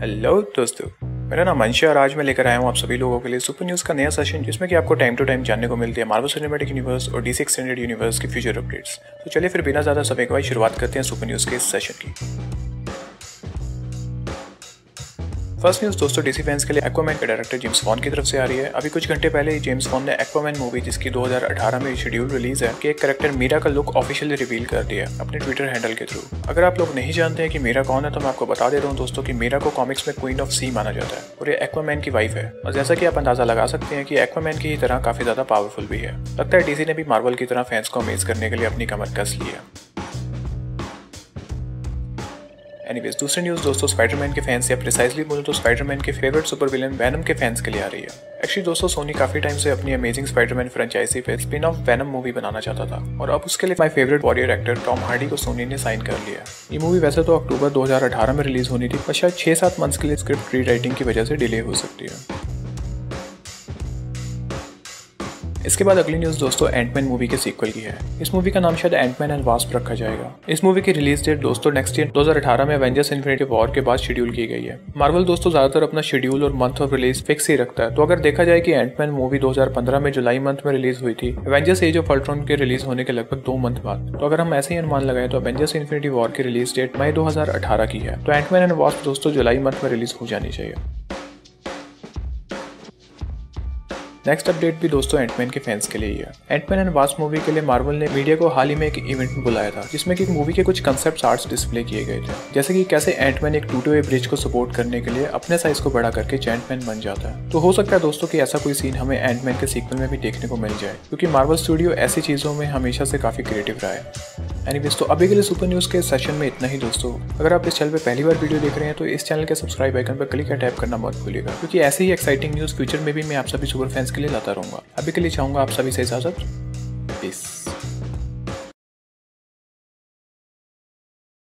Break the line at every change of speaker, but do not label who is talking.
Hello दोस्तों, मेरा नाम अंश है और आज मैं लेकर आया हूँ आप सभी लोगों के लिए सुपर न्यूज़ का नया सेशन, जिसमें कि आपको टाइम टू टाइम जानने को मिलती है मार्वल सिनेमैटिक यूनिवर्स और डीसी एक्सटेंडेड यूनिवर्स की फ्यूचर अपडेट्स। तो चलिए फिर बिना ज़्यादा समय गवाए शुरुआत करते हैं सुपर न्यूज़ के इस सेशन की। फर्स्ट न्यूज़ दोस्तों डीसी फैंस के लिए एक्वामैन के डायरेक्टर जेम्स वॉन की तरफ से आ रही है। अभी कुछ घंटे पहले ही जेम्स वॉन ने एक्वामैन मूवी, जिसकी 2018 में शेड्यूल रिलीज है, कि एक कैरेक्टर मीरा का लुक ऑफिशियली रिवील कर दिया अपने ट्विटर हैंडल के थ्रू। अगर आप लोग नहीं जानते हैं कि मीरा कौन है तो मैं आपको बता दे रहा हूँ दोस्तों कि मीरा को कॉमिक्स में क्वीन ऑफ सी माना जाता है और ये एक्वामैन की वाइफ है। और जैसा कि आप अंदाजा लगा सकते हैं कि एक्वामैन की ही तरह काफी ज्यादा पावरफुल भी है। लगता है डीसी ने भी मार्वल की तरह फैंस को अमेज करने के लिए अपनी कमर कस लिया। एनीवेज दूसरी न्यूज़ दोस्तों स्पाइडरमैन के फैंस, या प्रिसाइजली बोलूं तो स्पाइडरमैन के फेवरेट सुपर विलेन वेनम के फैंस के लिए आ रही है। एक्चुअली दोस्तों सोनी काफी टाइम से अपनी अमेजिंग स्पाइडरमैन फ्रेंचाइजी पे स्पिन ऑफ वेनम मूवी बनाना चाहता था और अब उसके लिए my favourite Warrior actor Tom Hardy को सोनी ने साइन कर लिया। ये मूवी वैसे तो अक्टूबर 2018 में रिलीज होनी थी, पर शायद 6-7 मंथ्स के लिए स्क्रिप्ट रीराइटिंग की वजह से डिले हो सकती है। इसके बाद अगली न्यूज़ दोस्तों एंटमैन मूवी के सीक्वल की है। इस मूवी का नाम शायद एंटमैन एंड वास्प रखा जाएगा। इस मूवी की रिलीज डेट दोस्तों नेक्स्ट ईयर 2018 में एवेंजर्स इन्फिनिटी वॉर के बाद शेड्यूल की गई है। मार्वल दोस्तों ज्यादातर अपना शेड्यूल और मंथ ऑफ रिलीज फिक्स ही रखता है, तो अगर देखा जाए कि एंटमैन मूवी 2015 में जुलाई मंथ में रिलीज हुई थी, एवेंजर्स एज ऑफ अल्ट्रॉन के रिलीज होने के लगभग 2 मंथ बाद, तो अगर हम ऐसे ही अनुमान लगाए तो एवेंजर्स इन्फिनिटी वॉर की रिलीज डेट मई 2018 की है, तो एंटमैन एंड वास्प दोस्तों जुलाई मंथ में रिलीज हो जानी चाहिए। नेक्स्ट अपडेट भी दोस्तों एंटमैन के फैंस के लिए ही है। एंटमैन एंड वास्प मूवी के लिए मार्वल ने मीडिया को हाल ही में एक इवेंट में बुलाया था, जिसमें कि मूवी के कुछ कंसेप्ट आर्ट्स डिस्प्ले किए गए थे, जैसे कि कैसे एंटमैन एक टूटे हुए ब्रिज को सपोर्ट करने के लिए अपने साइज को बड़ा करके एंटमैन बन जाता है। तो हो सकता है दोस्तों कि ऐसा कोई सीन हमें एंटमैन के सीक्वल में भी देखने को मिल जाए, क्योंकि मार्वल स्टूडियो ऐसी चीजों में हमेशा से काफी क्रिएटिव रहा है। एनीवेज तो अभी के लिए सुपर न्यूज़ के सेशन में इतना ही दोस्तों। अगर आप इस चैनल पे पहली बार वीडियो देख रहे हैं तो इस चैनल के सब्सक्राइब आइकन पर क्लिक या टैप करना मत भूलिएगा, क्योंकि ऐसे ही एक्साइटिंग न्यूज़ फ्यूचर में भी मैं आप सभी सुपर फैंस के लिए लाता रहूंगा। अभी के लिए चाहूंगा आप सभी से इजाजत। पीस।